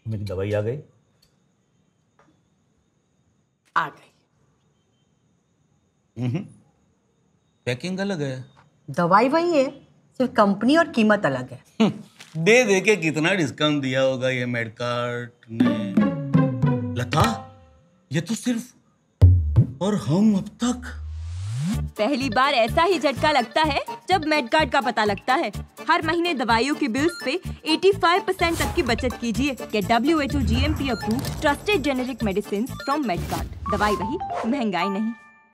मेरी दवाई आ गई? आ गई। पैकिंग अलग है। दवाई वही है, सिर्फ कंपनी और कीमत अलग है। दे दे के कितना डिस्काउंट दिया होगा ये मेडकार्ट ने। लता, ये तो सिर्फ और हम अब तक। पहली बार ऐसा ही झटका लगता है जब मेडकार्ट का पता लगता है। हर महीने दवाइयों के बिल्स पे 85% तक की बचत कीजिए। Get WHO GMP approved trusted generic medicines from मेडकार्ट। दवाई वही, महंगाई नहीं।